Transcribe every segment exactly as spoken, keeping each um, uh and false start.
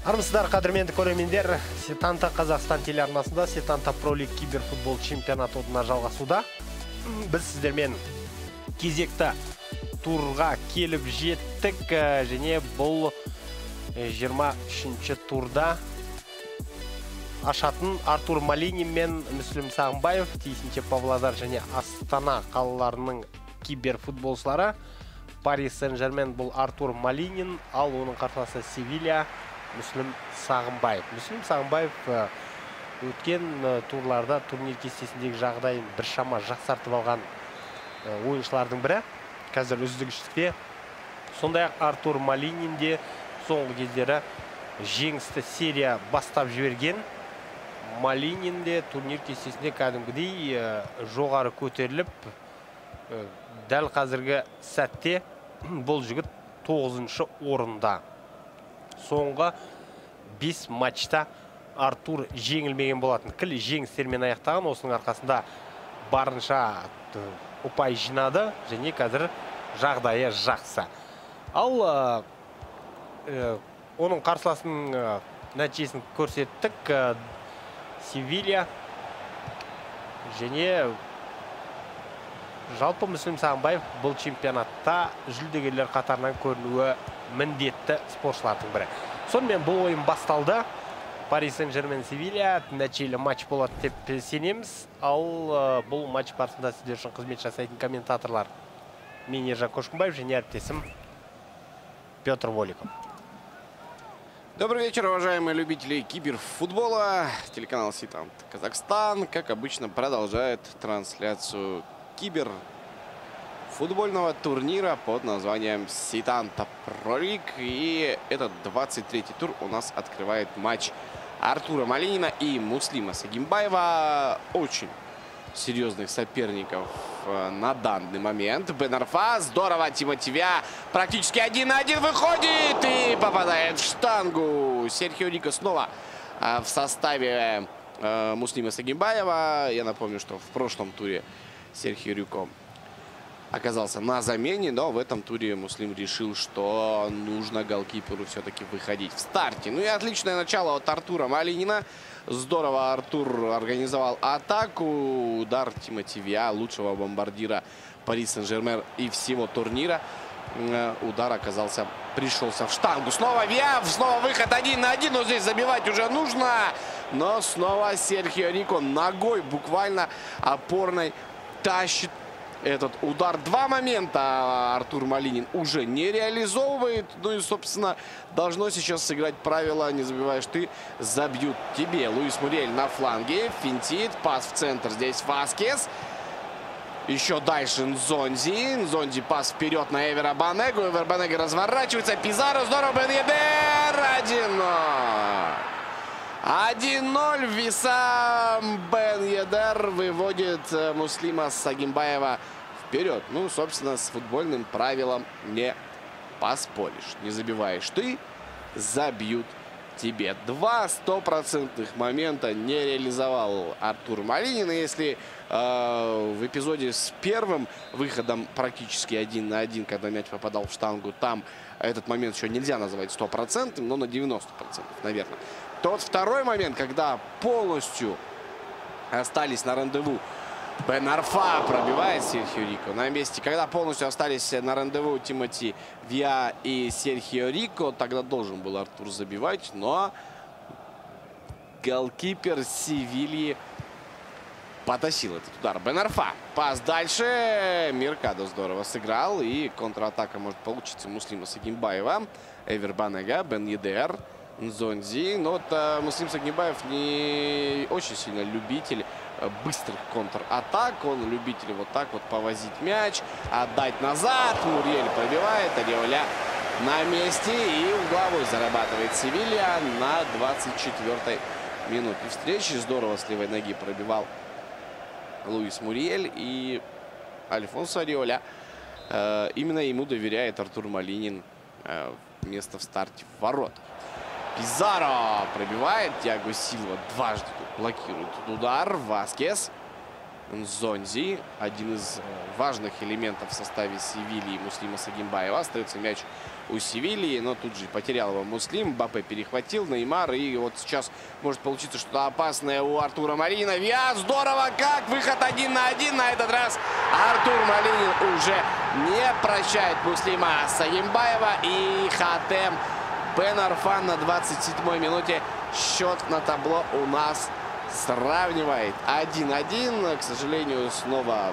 Армысыздар, қадірменді көрермендер. Сетанта Қазақстан телеарнасында Сетанта Пролиг киберфутбол чемпионаты одына жалғасуда. Біз сіздермен кезекті турға келіп жеттік, және бұл жиырма үшінші турда ашатын Артур Малинин мен Мүслім Сағымбаев, тиісінше Павлодар және Астана қалаларының киберфутболшылары. Пари Сен-Жермен бұл Артур Малинин, ал оның қарсыласы Севилья Мүслім Сағымбаев. Мүслім Сағымбаев өткен турларда турнир кестесіндегі жағдайын біршама жақсартып алған ойыншылардың бірі. Қазір үздігіштікте. Сондай-ақ Артур Малинин де соңғы кездері жеңісті серия бастап жіберген. Малинин де турнир кестесінде кәдімгідей жоғары көтеріліп, дәл қазіргі сәтте бұл жігіт тоғызыншы орында. Соңғы бес матчта Артур жеңілмеген болатын. Кіл жеңістермен аяқтаған, осының арқасында барынша ұпай жинады, және қазір жағдайы жақсы. Ал оның қарсыласының нәтижесін көрсеттік. Севилья және жалпы Мүслім Сағымбаев бұл чемпионатта жүлдегерлер қатарынан көрінуі міндетті спортшылардың бірі. Сонымен бұл ойын басталды. Пари Сен-Жермен Севилья нәтижелі матч болады деп сенеміз. Ал бұл матч барысында сіздер үшін қызмет жасайтын комментаторлар мен Ержан Көшкімбаев және әріптесім Петр Воликов. Добрый вечер, уважаемые любители киберфутбола. Телеканал Сетанта Казахстан, как обычно, продолжает трансляцию киберфутбольного турнира под названием Сетанта Пролиг. И этот двадцать третий тур у нас открывает матч Артура Малинина и Муслима Сагимбаева. Очень серьезных соперников на данный момент. Бен Арфа, здорово, Тимоти Виа практически один на один выходит и попадает в штангу. Серхио Рико снова в составе э, Муслима Сагимбаева. Я напомню, что в прошлом туре Серхио Рико оказался на замене, но в этом туре Муслим решил, что нужно голкиперу все-таки выходить в старте. Ну и отличное начало от Артура Малинина. Здорово Артур организовал атаку. Удар Тимоти Виа, лучшего бомбардира Пари Сен-Жермен и всего турнира. Удар оказался, пришелся в штангу. Снова Виа, снова выход один на один, но здесь забивать уже нужно. Но снова Серхио Рико ногой буквально опорной тащит этот удар. Два момента Артур Малинин уже не реализовывает. Ну и, собственно, должно сейчас сыграть правило: не забиваешь ты, забьют тебе. Луис Муриэль на фланге, финтит, пас в центр. Здесь Васкес. Еще дальше Нзонзи. Нзонзи пас вперед на Эвера Банегу. Эвер Банега разворачивается. Пизаро, здорово, Бен Едер. один ноль. один ноль. Висам Бен Едер выводит Муслима Сагимбаева вперед. Ну, собственно, с футбольным правилом не поспоришь. Не забиваешь ты, забьют тебе. Два стопроцентных момента не реализовал Артур Малинин. И если э, в эпизоде с первым выходом практически один на один, когда мяч попадал в штангу, там этот момент еще нельзя называть стопроцентным, но на девяносто процентов, наверное. Тот второй момент, когда полностью остались на рандеву, Бен Арфа пробивает Серхио Рико на месте. Когда полностью остались на рандеву Тимоти Виа и Серхио Рико, тогда должен был Артур забивать, но голкипер Севильи потащил этот удар. Бен Арфа. Пас дальше. Меркадо здорово сыграл. И контратака может получиться Муслима Сагимбаева. Эвер Банега, Бен Едер, Нзонзи. Но вот а, Муслим Сагимбаев не очень сильно любитель быстрых контратак. Он любитель вот так вот повозить мяч, отдать назад. Муриэль пробивает, Ариоля на месте. И угловой зарабатывает Севилья на двадцать четвёртой минуте встречи. Здорово с левой ноги пробивал Луис Муриэль. И Альфонсо Ариоля э, именно ему доверяет Артур Малинин э, место в старте в воротах. Пизаро пробивает. Тиаго Силва дважды блокирует удар. Васкес. Нзонзи, один из важных элементов в составе Севильи Муслима Сагимбаева. Остается мяч у Севильи, но тут же потерял его Муслим. Мбаппе перехватил, Неймар. И вот сейчас может получиться что-то опасное у Артура Малинина. Виа, здорово, как выход один на один на этот раз. Артур Малинин уже не прощает Муслима Сагимбаева. И Хатем Бен Арфан на двадцать седьмой минуте счет на табло у нас сравнивает один-один. К сожалению, снова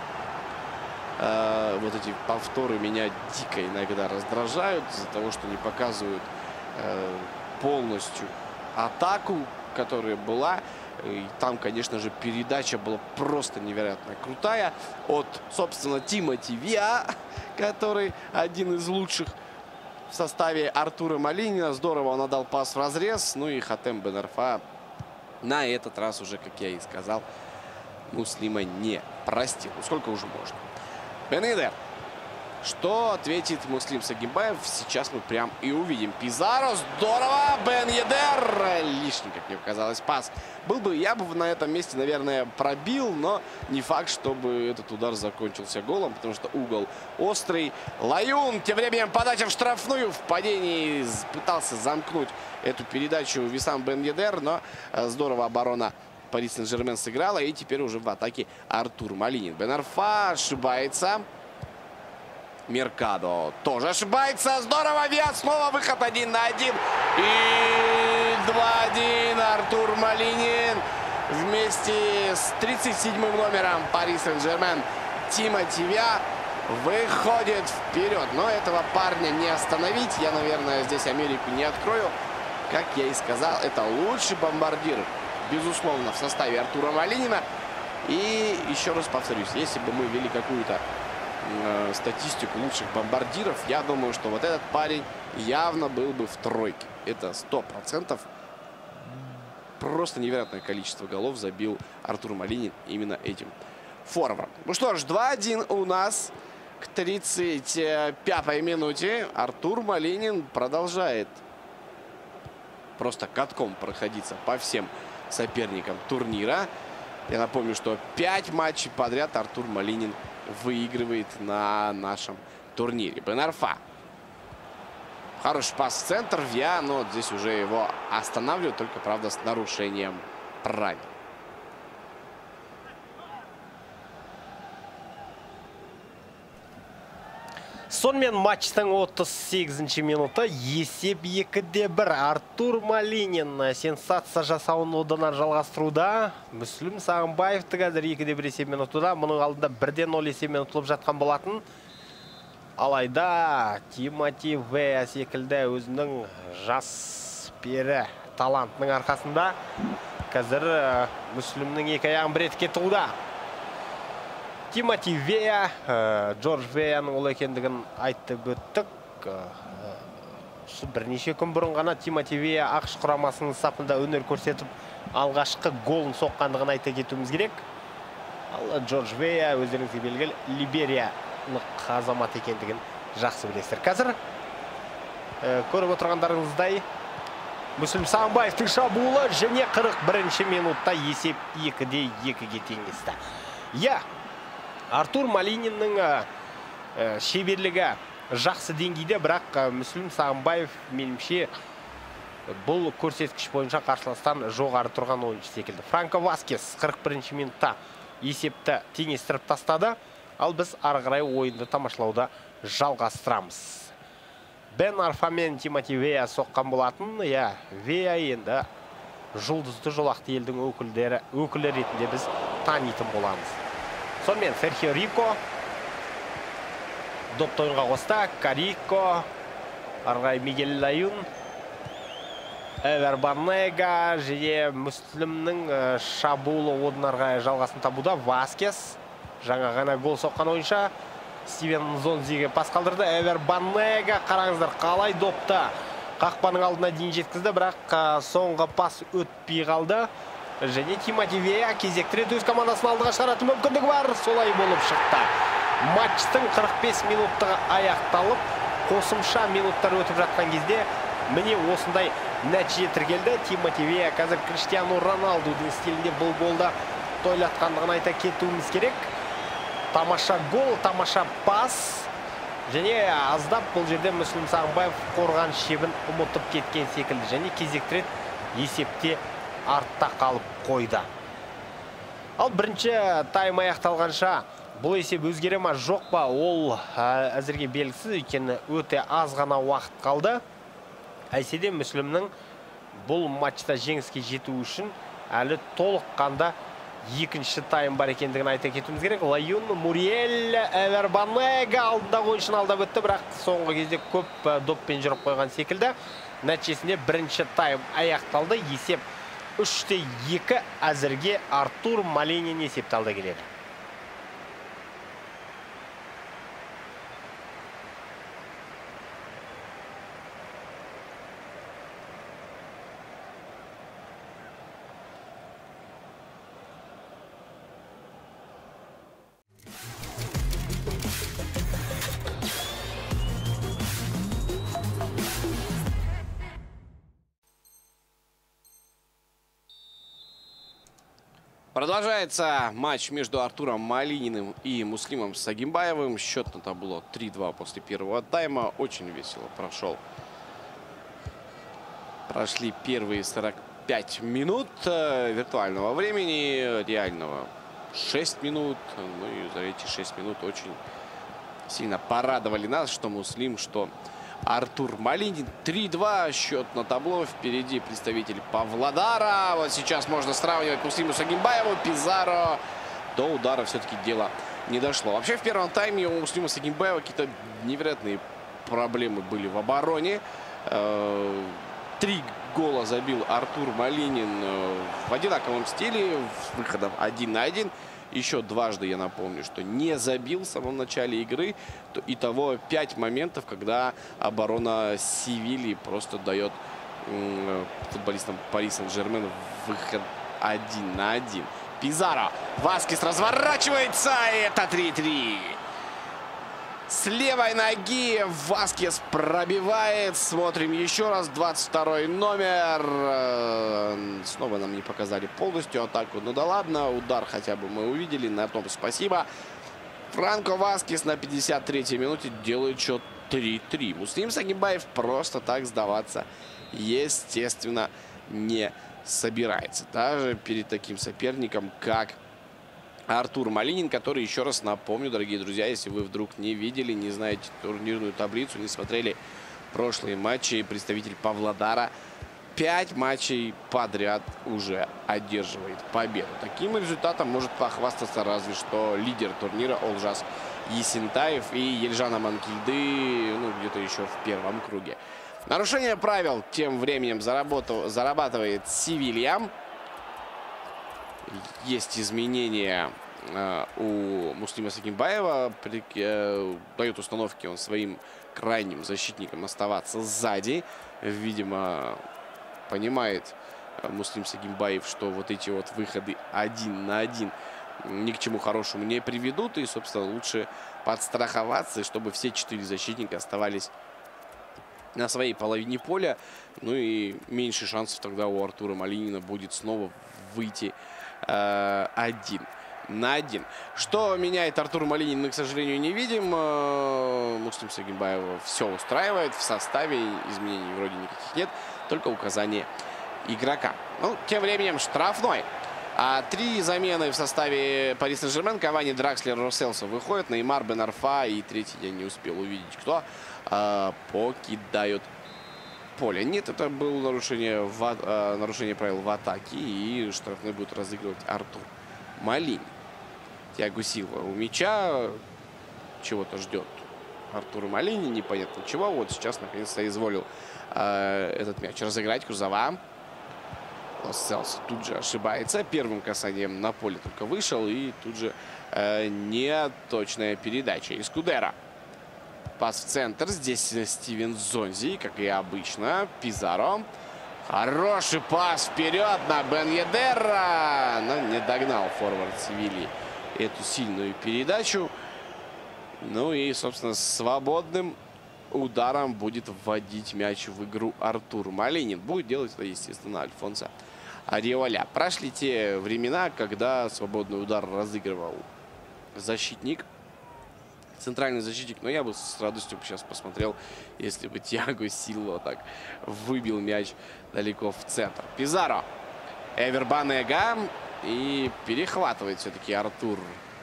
э, вот эти повторы меня дико иногда раздражают из-за того, что не показывают э, полностью атаку, которая была. И там, конечно же, передача была просто невероятно крутая от, собственно, Тимоти Виа, который один из лучших в составе Артура Малинина. Здорово он отдал пас в разрез. Ну и Хатем Бен Арфа на этот раз уже, как я и сказал, Муслима не простил. Ну, сколько уже можно. Бен Едер. Что ответит Муслим Сагимбаев, сейчас мы прям и увидим. Пизаро, здорово, Бен Едер. Лишний, как мне показалось, пас. Был бы, я бы на этом месте, наверное, пробил, но не факт, чтобы этот удар закончился голом, потому что угол острый. Лаюн, тем временем подача в штрафную. В падении пытался замкнуть эту передачу Висам Бен Едер, но здорово оборона Пари Сен-Жермен сыграла. И теперь уже в атаке Артур Малинин. Бен Арфа ошибается. Меркадо тоже ошибается. Здорово, Виа, снова выход один на один. И два-один. Артур Малинин вместе с тридцать седьмым номером Пари Сен-Жермен Тимоти Виа выходит вперед. Но этого парня не остановить. Я, наверное, здесь Америку не открою. Как я и сказал, это лучший бомбардир, безусловно, в составе Артура Малинина. И еще раз повторюсь, если бы мы вели какую-то статистику лучших бомбардиров, я думаю, что вот этот парень явно был бы в тройке. Это сто процентов. Просто невероятное количество голов забил Артур Малинин именно этим форвардом. Ну что ж, два-один у нас к тридцать пятой минуте. Артур Малинин продолжает просто катком проходиться по всем соперникам турнира. Я напомню, что пять матчей подряд Артур Малинин выигрывает на нашем турнире. Бен Арфа. Хороший пас в центр. Виа, но здесь уже его останавливают, только, правда, с нарушением правил. Сонымен матчтың отыз сегізінші минуты есеп екі-де бір. Артур Малинин сенсация жасауын одан жалғастыруда. Муслим Сагимбаевты қазір екі-де бір есеп минутыда. Мұның алдында бір-де нөл есебімен ұтылып жатқан болатын. Алайда Тимоти Виа секілді өзінің жас пері талантының арқасында қазір Муслимнің екі аяғын бір етке тығуда. Тимоти Виа, Джордж Вияның ол екендігін айтып өттік. Бірнеше күн бұрын ғана Тимоти Виа ақш құрамасының сапында өнер көрсетіп, алғашқы голын соққандығын айта кетуіміз керек. Ал Джордж Вия өздеріңізге белгілі Либериялық азамат екендігін жақсы білесіздер. Қазір көріп отырғандарыңыздай Муслим Сагимбаевтың шабуылы және қырық бірінші минутта есеп екі-де екіге теңесті. Я Артур Малининнің шеберлігі жақсы деңгейде, бірақ Муслим Сагимбаев менімше бұл көрсеткіш бойынша қарсыластан жоғары тұрған ойыншы секілді. Франко Васкес қырық бірінші минутта есепті теңестіріп тастады, ал біз ары қарай ойынды тамашалауда жалғастырамыз. Бен Арфа мен Тимоти Виа соққан болатын. Я, Виа енді жұлдызды жолақты елдің өкілдері, өкілі ретінде біз танитын боламыз. Сонымен Серхио Рико допты ойынға қоста. Карико, арғай Мигель Лаюн, Эвер Банега және Муслимнің шабуылы одан арғай жалғасын табуда. Васкес жаңа ғана гол соққан ойынша Стивен Нзонзиге пас қалдырды. Эвер Банега, қараңыздар, қалай допты қақпаның алдына дейін жеткізді, бірақ соңғы пас өтпей қалды. Және Тимоти Виа кезектірет өз командасын алдыға шығаратын мүмкіндігі бар. Солай болып шықты. Матчтың қырық бес минуттығы аяқталып, қосымша минуттар өтіп жатқан кезде міне осындай нәтиже тіркелді. Тимоти Виа қазір Криштиану Роналдудың стилінде бұл голды ойлатқандығын айта кетуіміз керек. Тамаша гол, тамаша пас. Және аздап бұл жерде Мүслім Сағымбаев қорған шебін ұмытып кеткен секілді. Және кезекті рет есепте артта қалып қойды. Ал бірінші тайм аяқталғанша бұл есеп өзгере ма жоқ па, ол әзірге белгісіз, өйткені өте аз ғана уақыт қалды. Әйтсе де Мүслімнің бұл матчта жеңіске жету үшін әлі толыққанда екінші тайм бар екендігін айта кетуіміз керек. Лаюн Муриэль Эвербанега алдындағы ойыншыны алдап өтті, бірақ соңғы кезде көп доппен жүріп қойған секілді. Нәтижесінде бірінші тайм аяқталды. Есеп үш те екі әзірге Артур Маленин есепті алда келеді. Продолжается матч между Артуром Малининым и Муслимом Сагимбаевым. Счет на табло три-два после первого тайма. Очень весело прошел. Прошли первые сорок пять минут виртуального времени, реального шесть минут. Ну и за эти шесть минут очень сильно порадовали нас, что Муслим, что Артур Малинин. три-два счет на табло. Впереди представитель Павлодара. Вот сейчас можно сравнивать Муслиму Сагимбаеву. Пизаро. До удара все-таки дело не дошло. Вообще в первом тайме у Муслима Сагимбаева какие-то невероятные проблемы были в обороне. Три гола забил Артур Малинин в одинаковом стиле. Выходов один на один. Еще дважды, я напомню, что не забил в самом начале игры. Итого пять моментов, когда оборона Севильи просто дает футболистам Пари Сен-Жермен выход один на один. Пизаро. Васкес разворачивается. Это три-три. С левой ноги Васкес пробивает. Смотрим еще раз. двадцать второй номер. Снова нам не показали полностью атаку. Ну да ладно. Удар хотя бы мы увидели. На том спасибо. Франко Васкес на пятьдесят третьей минуте делает счет три-три. Муслим Сагимбаев просто так сдаваться, естественно, не собирается. Даже перед таким соперником, как Артур Малинин, который, еще раз напомню, дорогие друзья, если вы вдруг не видели, не знаете турнирную таблицу, не смотрели прошлые матчи, представитель Павлодара пять матчей подряд уже одерживает победу. Таким результатом может похвастаться разве что лидер турнира Олжас Есентаев и Ельжана Манкильды, ну, где-то еще в первом круге. Нарушение правил тем временем зарабатывает Севилья. Есть изменения э, у Муслима Сагимбаева. При, э, дает установки он своим крайним защитникам оставаться сзади. Видимо, понимает э, Муслим Сагимбаев, что вот эти вот выходы один на один ни к чему хорошему не приведут. И, собственно, лучше подстраховаться, чтобы все четыре защитника оставались на своей половине поля. Ну и меньше шансов тогда у Артура Малинина будет снова выйти один на один. Что меняет Артур Малинин, мы, к сожалению, не видим. Муслим Сагимбаева все устраивает. В составе изменений вроде никаких нет. Только указание игрока. Ну, тем временем штрафной. А три замены в составе Пари Сен-Жермен. Кавани, Дракслер, Роселсо выходят. Неймар, Бен Арфа и третий я не успел увидеть, кто покидают поле. Нет, это было нарушение, в, э, нарушение правил в атаке. И штрафной будет разыгрывать Артур Малинин. Тиаго Силва у мяча. Чего-то ждет Артур Малинин. Непонятно чего. Вот сейчас наконец-то изволил э, этот мяч разыграть. Кузова. Селс тут же ошибается. Первым касанием на поле только вышел. И тут же э, неточная передача. Искудера. Пас в центр. Здесь Стивен Зонзи, как и обычно. Пизаро. Хороший пас вперед на Бен Едера. Но не догнал форвард Севильи эту сильную передачу. Ну и, собственно, свободным ударом будет вводить мяч в игру Артур Малинин. Будет делать это, естественно, Альфонсо ореоля. Прошли те времена, когда свободный удар разыгрывал защитник, центральный защитник. Но я бы с радостью сейчас посмотрел, если бы Тиаго Силва так выбил мяч далеко в центр. Пизаро. Эвер Банега. И перехватывает все-таки Артур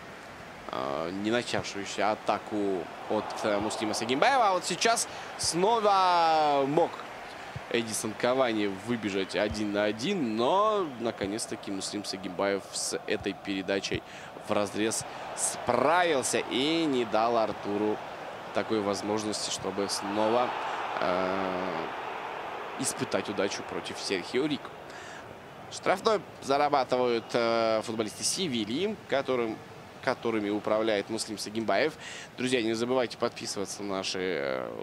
э, не начавшуюся атаку от э, Муслима Сагимбаева. А вот сейчас снова мог Эдисон Кавани выбежать один на один. Но наконец-таки Муслим Сагимбаев с этой передачей в разрез справился и не дал Артуру такой возможности, чтобы снова э, испытать удачу против Серхио Рико. Штрафной зарабатывают э, футболисты Севильи, которым, которыми управляет Муслим Сагимбаев. Друзья, не забывайте подписываться на наши э,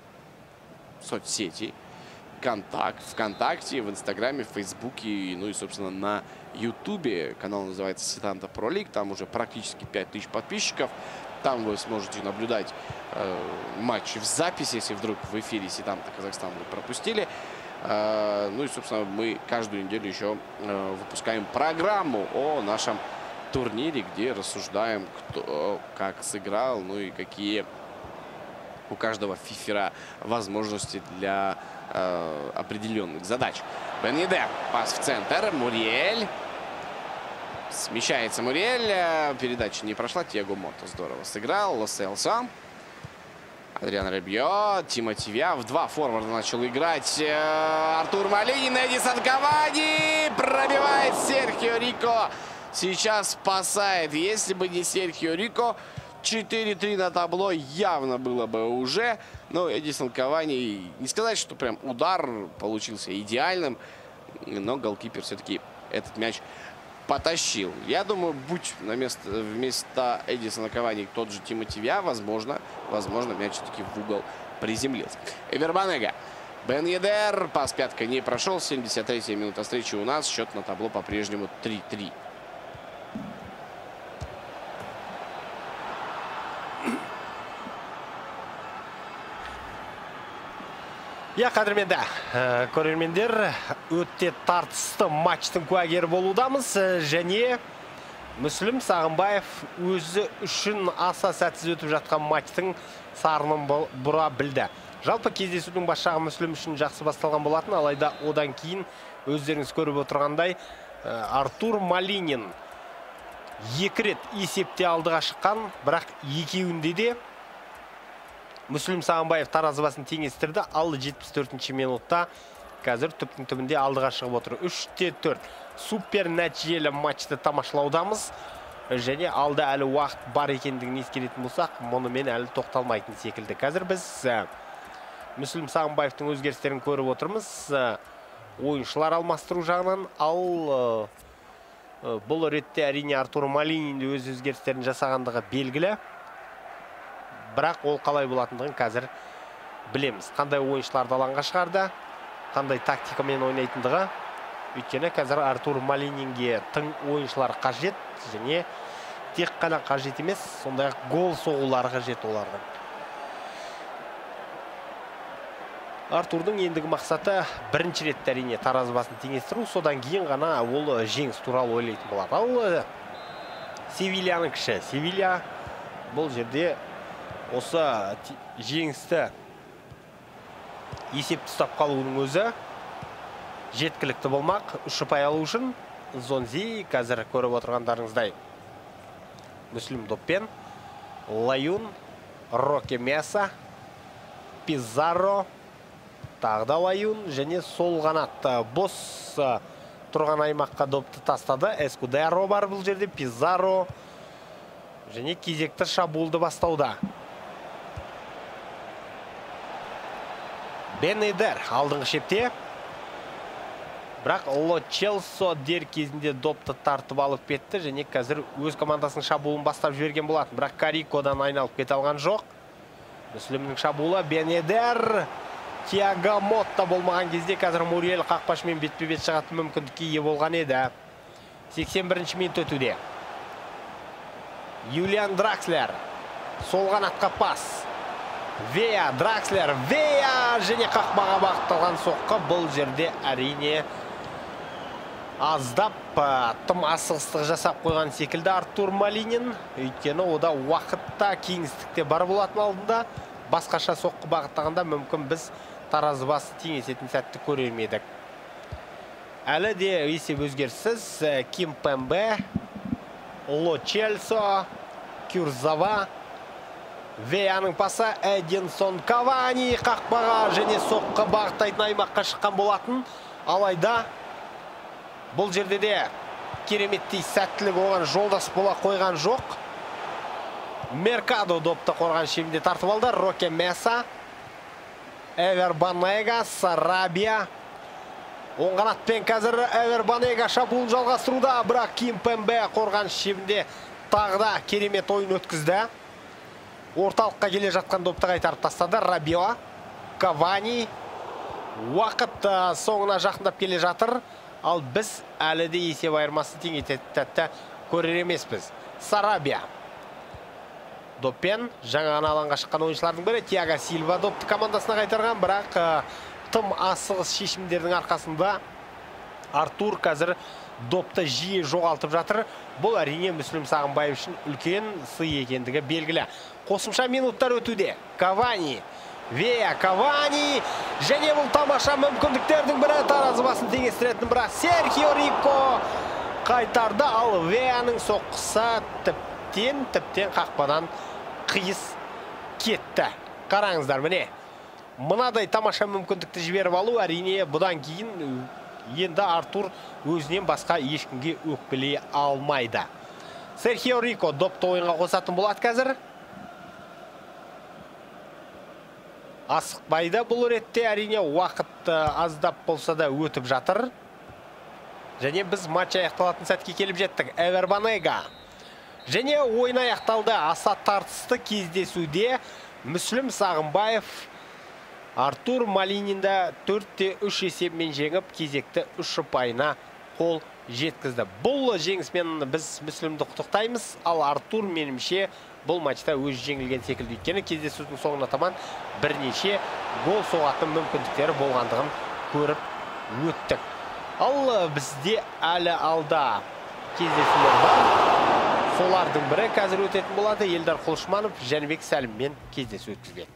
соцсети. Контакт, ВКонтакте, в Инстаграме, в Фейсбуке, ну и, собственно, на Ютубе. Канал называется Сетанта Про Лиг. Там уже практически пять тысяч подписчиков. Там вы сможете наблюдать э, матчи в записи, если вдруг в эфире Сетанта Казахстан вы пропустили. Э, ну и, собственно, мы каждую неделю еще э, выпускаем программу о нашем турнире, где рассуждаем, кто как сыграл, ну и какие у каждого фифера возможности для э, определенных задач. Бен Йедер. Пас в центр. Муриэль. Смещается Муриэль. Передача не прошла. Тиаго Мото здорово сыграл. Ло Селсо. Адриан Ребьё. Тимоти Виа. В два форварда начал играть Артур Малинин. Эдисон Кавани. Пробивает Серхио Рико. Сейчас спасает. Если бы не Серхио Рико, четыре три на табло явно было бы уже. Но Эдисон Кавани, не сказать, что прям удар получился идеальным, но голкипер все-таки этот мяч потащил. Я думаю, будь на место, вместо Эдисона Кавани тот же Тимоти Виа, возможно, возможно, мяч все-таки в угол приземлился. Эвер Банега. Бен Йедер. Пас пятка не прошел. семьдесят третья минута встречи у нас. Счет на табло по-прежнему три три. Я қадірменді көрермендер, өте тартысты матчтың куәгері болудамыз, және Мүслім Сағымбаев өзі үшін аса сәтсіз өтіп жатқан матчтың сарынын бұра білді. Жалпы кездесудің басшағы Мүслім үшін жақсы басталған болатын, алайда одан кейін өздеріңіз көріп отырғандай Артур Малинин екі рет есепте алдыға шыққан, бірақ екеуінде де Мүслім Сағымбаев таразы басын теңестірді. Ал жетпіс төртінші минутта қазір түптің түбінде алдыға шығып отыр. үш те төрт. Супер нәтижелі матчты тамашалаудамыз. Және алда әлі уақыт бар екендігін ескеретін болсақ, мұнымен әлі тоқталмайтын секілді. Қазір біз Мүслім Сағымбаевтың өзгерістерін көріп отырмыз. Ойыншылар алмастыру жағынан, ал бұл ретте әрине Артур Малинин өз өзгерістерін жасағандығы белгілі. Бірақ ол қалай болатындығын қазір білеміз. Қандай ойыншыларды алаңға шығарды, қандай тактикамен ойнайтындығы. Өйткені қазір Артур Малининге тың ойыншылар қажет, және тек қана қажет емес, сондай гол соғулары қажет олардың. Артурдың ендігі мақсаты бірінші рет әрине таразы басын теңестіру, содан кейін ғана ол жеңіс туралы ойлайтын болады. Ал Севильяның кіші. Севилья бұл жерде осы жеңісті есепті ұстап қалуының өзі жеткілікті болмақ. Үш ұпай алу үшін Зонзи, қазір көріп отырғандарыңыздай Мүслім доппен, Лаюн, Роке Меса, Пизаро, тағда Лаюн, және сол қанат бос тұрған аймаққа допты тастады. Эскудеро бар бұл жерде, Пизаро, және кезекті шабуылды бастауда. Бен Йедер алдыңғы шепте. Бірақ Ло Челсо дер кезінде допты тартып алып кетті, және қазір өз командасының шабуылын бастап жіберген болатын. Бірақ Карикодан айналып кете алған жоқ. Мүслімнің шабуылы. Бен Йедер. Тиаго Мото болмаған кезде қазір Муриэль қақпашымен бетпе-бет шығатын мүмкіндікке ие болған еді. сексен бірінші минут өтуде. Юлиан Дракслер. Сол қанатқа пас. Вея, Дракслер, Вея, және қақпаға бағытталған соққы. Бұл жерде әрине аздап тым асығыстық жасап қойған секілді Артур Малинин. Өйткені ода уақытта кеңістікте бар болатын алдында басқаша соққы бағыттағанда мүмкін біз таразы басы теңесетін сәтті көрермедік. Әлі де есеп өзгерсіз. Кимпембе, Ло Челсо, Кюрзава, Веяның пасы Эдинсон Кавани қақпаға және соққы бағыттайтын аймаққа шыққан болатын. Алайда бұл жерде де кереметтей сәттілік оған жолдас бола қойған жоқ. Меркадо допты қорған шебінде тартып алды. Роке Меса, Эвер Банега, Сарабия. Оңғанатпен қазір Эвер Банега шабуылын жалғастыруда, бірақ Кимпембе қорған шебінде тағда керемет ойын өткізді. Орталыққа келе жатқан допты қайтарып тастады. Рабио, Кавани. Уақыт соңына жақындап келе жатыр. Ал біз әлі де есеп айырмасын теңестірді көрер емеспіз. Сарабия. Доппен жаңа алаңға шыққан ойыншылардың бірі Тиаго Сильва допты командасына қайтарған, бірақ тым асығыс шешімдердің арқасында Артур қазір допты жиі жоғалтып жатыр. Бұл әрине Мүслім Сағынбаев үшін үлкен сый екендігі белгілі. Қосымша минуттар өтуде. Кавани. Вея Кавани. Және бұл тамаша мүмкіндіктердің бірі, таразы басын теңестіретін, бірақ Серхио Рико қайтарды. Ал Веяның соққысы тіптен тіптен қақпадан қиыс кетті. Қараңыздар, міне. Мынадай тамаша мүмкіндікті жіберіп алу, әрине бұдан кейін енді Артур өзінен басқа ешкімге өкпелей алмайды. Серхио Рико допты ойынға қосатын болады қазір. Асықпайды бұл ретте, әрине уақыт аздап болса да өтіп жатыр. Және біз матч аяқталатын сәтке келіп жеттік. Эвер Банега. Және ойын аяқталды. Аса тартысты кездесуде Мүслім Сағынбаев Артур Малининді төртте үш есебімен жеңіп, кезекті үш ұпайына қол жеткізді. Бұл жеңісмен біз Мүслімді құттықтаймыз, ал Артур менімше бұл матчта өз жеңілген секілді. Өйткені кездесудің соңына таман бірнеше гол соғатын мүмкіндіктері болғандығын көріп өттік. Ал бізде әлі алда кездесулер бар. Солардың бірі қазір өтетін болады. Елдар Құлшманов Жәнібек Сәліммен кездесу өткізбек.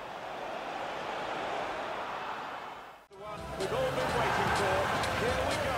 We've all been waiting for. Here we go.